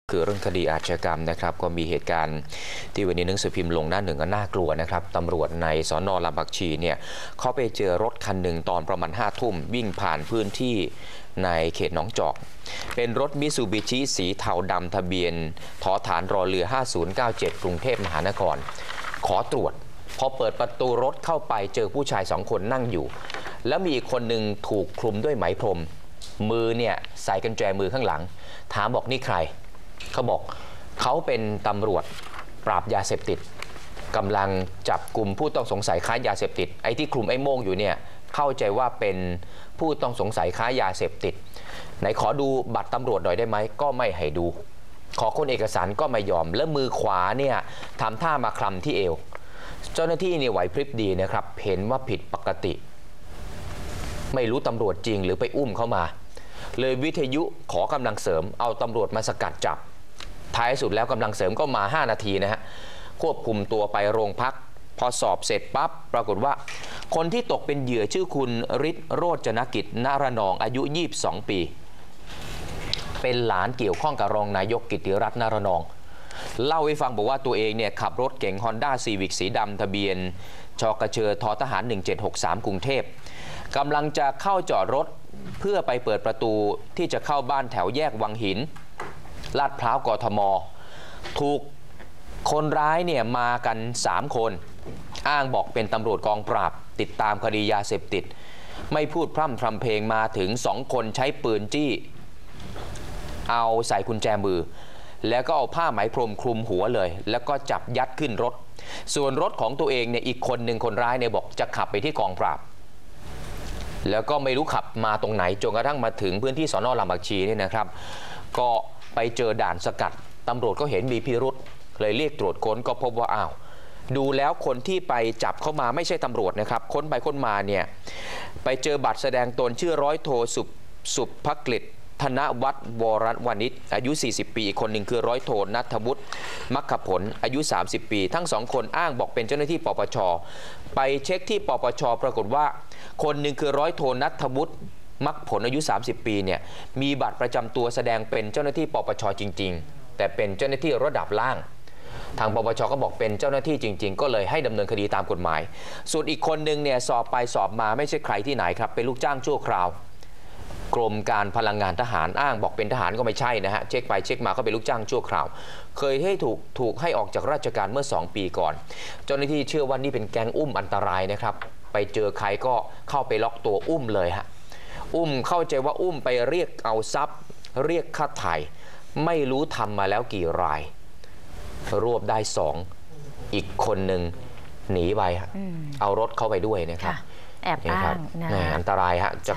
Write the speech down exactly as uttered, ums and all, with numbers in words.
คือเรื่องคดีอาชญากรรมนะครับก็มีเหตุการณ์ที่วันนี้หนังสือพิมพ์ลงหน้าหนึ่งก็น่ากลัวนะครับตำรวจในสน.ลำบักชีเนี่ยเขาไปเจอรถคันหนึ่งตอนประมาณห้าทุ่มวิ่งผ่านพื้นที่ในเขตหนองจอกเป็นรถมิตซูบิชิสีเทาดำทะเบียนถอฐานรอเรือห้าศูนย์เก้าเจ็ดกรุงเทพมหานครขอตรวจพอเปิดประตูรถเข้าไปเจอผู้ชายสองคนนั่งอยู่แล้วมีอีกคนหนึ่งถูกคลุมด้วยไหมพรมมือเนี่ยใส่กุญแจมือข้างหลังถามบอกนี่ใครเขาบอกเขาเป็นตำรวจปราบยาเสพติดกำลังจับกลุ่มผู้ต้องสงสัยค้ายาเสพติดไอ้ที่คลุมไอ้โม่งอยู่เนี่ยเข้าใจว่าเป็นผู้ต้องสงสัยค้ายาเสพติดไหนขอดูบัตรตำรวจหน่อยได้ไหมก็ไม่ให้ดูขอคนเอกสารก็ไม่ยอมแล้วมือขวาเนี่ยทำท่ามาคลำที่เอวเจ้าหน้าที่เนี่ยไหวพริบดีนะครับเห็นว่าผิดปกติไม่รู้ตำรวจจริงหรือไปอุ้มเข้ามาเลยวิทยุขอกำลังเสริมเอาตำรวจมาสกัดจับท้ายสุดแล้วกำลังเสริมก็มาห้านาทีนะฮะควบคุมตัวไปโรงพักพอสอบเสร็จปั๊บปรากฏว่าคนที่ตกเป็นเหยื่อชื่อคุณฤทธิ์โรจนกิจนรนองอายุยี่สิบสองปีเป็นหลานเกี่ยวข้องกับรองนายกกิติรัตน์นรนองเล่าให้ฟังบอกว่าตัวเองเนี่ยขับรถเก๋ง Honda Civic สีดำทะเบียนชกเชอททหารหนึ่งเจ็ดหกสามกรุงเทพกำลังจะเข้าจอดรถเพื่อไปเปิดประตูที่จะเข้าบ้านแถวแยกวังหินลาดพร้าวกทมถูกคนร้ายเนี่ยมากันสามคนอ้างบอกเป็นตำรวจกองปราบติดตามคดียาเสพติดไม่พูดพร่ำทำเพลงมาถึงสองคนใช้ปืนจี้เอาใส่กุญแจมือแล้วก็เอาผ้าไหมพรมคลุมหัวเลยแล้วก็จับยัดขึ้นรถส่วนรถของตัวเองเนี่ยอีกคนหนึ่งคนร้ายเนี่ยบอกจะขับไปที่กองปราบแล้วก็ไม่รู้ขับมาตรงไหนจนกระทั่งมาถึงพื้นที่สน.ลำบักชีนี่นะครับก็ไปเจอด่านสกัดตำรวจก็เห็นมีพิรุษเลยเรียกตรวจค้นก็พบว่าอ้าวดูแล้วคนที่ไปจับเข้ามาไม่ใช่ตำรวจนะครับค้นไปค้นมาเนี่ยไปเจอบัตรแสดงตนชื่อร้อยโทสุภสุภกฤษธนวัฒน์วรวณิชอายุสี่สิบปีอีกคนหนึ่งคือร้อยโทณัฐวุฒิมัคคผลอายุสามสิบปีทั้งสองคนอ้างบอกเป็นเจ้าหน้าที่ปปชไปเช็คที่ปปชปรากฏว่าคนหนึ่งคือร้อยโทณัฐวุฒิมัคผลอายุสามสิบปีเนี่ยมีบัตรประจำตัวแสดงเป็นเจ้าหน้าที่ปปชจริงๆแต่เป็นเจ้าหน้าที่ระดับล่างทางปปชก็บอกเป็นเจ้าหน้าที่จริงๆก็เลยให้ดำเนินคดีตามกฎหมายส่วนอีกคนหนึ่งเนี่ยสอบไปสอบมาไม่ใช่ใครที่ไหนครับเป็นลูกจ้างชั่วคราวกรมการพลังงานทหารอ้างบอกเป็นทหารก็ไม่ใช่นะฮะเช็คไปเช็คมาก็เป็นลูกจ้างชั่วคราวเคยให้ถูกถูกให้ออกจากราชการเมื่อสองปีก่อนเจ้าหน้าที่เชื่อว่านี่เป็นแก๊งอุ้มอันตรายนะครับไปเจอใครก็เข้าไปล็อกตัวอุ้มเลยฮะอุ้มเข้าใจว่าอุ้มไปเรียกเอาทรัพย์เรียกค่าไถ่ไม่รู้ทำมาแล้วกี่รายรวบได้สองอีกคนหนึ่งหนีไปฮะเอารถเข้าไปด้วยนะครับแอบอ้างนะอันตรายฮะ